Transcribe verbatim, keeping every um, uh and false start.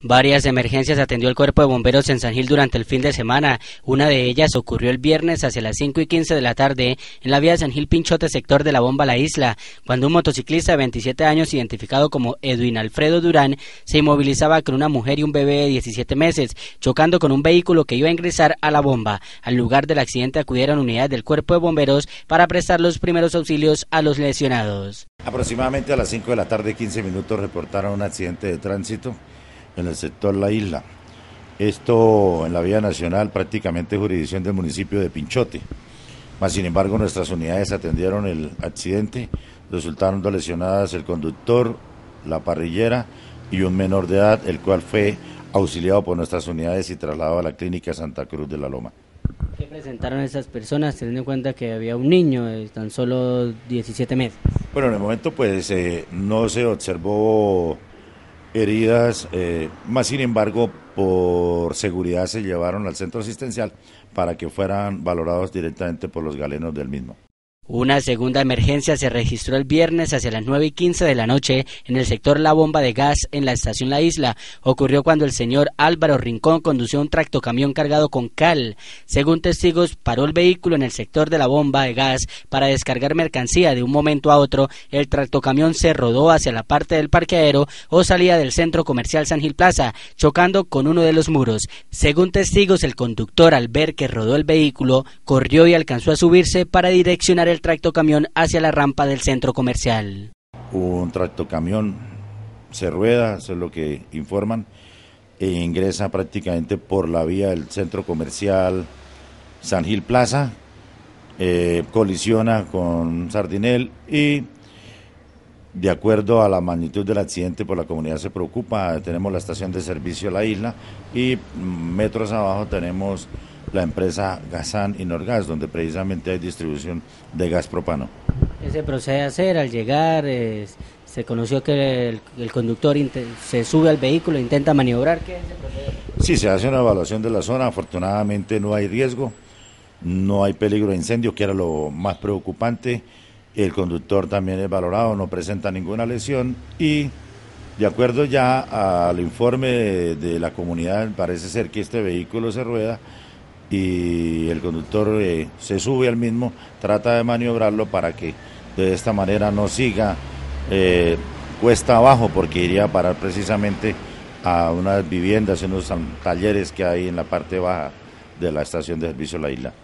Varias emergencias atendió el Cuerpo de Bomberos en San Gil durante el fin de semana. Una de ellas ocurrió el viernes hacia las cinco y quince de la tarde en la vía de San Gil Pinchote, sector de la Bomba La Isla, cuando un motociclista de veintisiete años, identificado como Edwin Alfredo Durán, se inmovilizaba con una mujer y un bebé de diecisiete meses, chocando con un vehículo que iba a ingresar a la bomba. Al lugar del accidente acudieron unidades del Cuerpo de Bomberos para prestar los primeros auxilios a los lesionados. Aproximadamente a las cinco de la tarde, quince minutos, reportaron un accidente de tránsito en el sector La Isla. Esto en la vía nacional, prácticamente jurisdicción del municipio de Pinchote. Mas, sin embargo, nuestras unidades atendieron el accidente. Resultaron dos lesionadas, el conductor, la parrillera y un menor de edad, el cual fue auxiliado por nuestras unidades y trasladado a la clínica Santa Cruz de la Loma. ¿Qué presentaron esas personas, teniendo en cuenta que había un niño de tan solo diecisiete meses? Bueno, en el momento pues eh, no se observó heridas, eh, más sin embargo por seguridad se llevaron al centro asistencial para que fueran valorados directamente por los galenos del mismo. Una segunda emergencia se registró el viernes hacia las nueve y quince de la noche en el sector La Bomba de Gas en la estación La Isla. Ocurrió cuando el señor Álvaro Rincón condució un tractocamión cargado con cal. Según testigos, paró el vehículo en el sector de La Bomba de Gas para descargar mercancía. De un momento a otro, el tractocamión se rodó hacia la parte del parqueadero o salida del centro comercial San Gil Plaza, chocando con uno de los muros. Según testigos, el conductor, al ver que rodó el vehículo, corrió y alcanzó a subirse para direccionar el el tractocamión hacia la rampa del centro comercial. Un tractocamión se rueda, eso es lo que informan, e ingresa prácticamente por la vía del centro comercial San Gil Plaza, eh, colisiona con Sardinel y, de acuerdo a la magnitud del accidente, por la comunidad se preocupa. Tenemos la estación de servicio La Isla y metros abajo tenemos la empresa Gasan y Norgas, donde precisamente hay distribución de gas propano. ¿Qué se procede a hacer al llegar? Eh, se conoció que el, el conductor se sube al vehículo e intenta maniobrar. ¿Qué se procede? Sí, se hace una evaluación de la zona. Afortunadamente no hay riesgo, no hay peligro de incendio, que era lo más preocupante. El conductor también es valorado, no presenta ninguna lesión y, de acuerdo ya al informe de, de la comunidad, parece ser que este vehículo se rueda y el conductor eh, se sube al mismo, trata de maniobrarlo para que de esta manera no siga eh, cuesta abajo, porque iría a parar precisamente a unas viviendas, unos talleres que hay en la parte baja de la estación de servicio La Isla.